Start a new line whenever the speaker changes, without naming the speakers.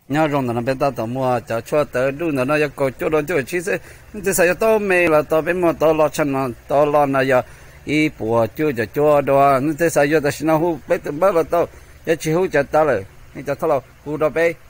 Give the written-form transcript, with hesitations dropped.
nhớ rong nó bên ta tao mua cho cho tới lúc nó có chỗ đó chỗ chỉ sẽ chỉ sẽ tao mê là tao bên mua tao lo chân nó tao lo nó giờ y bùa cho đó nó chỉ sẽ giờ tao xin nó hú bây giờ là tao giờ chỉ hú cho tao rồi, giờ tao lo hú đó bé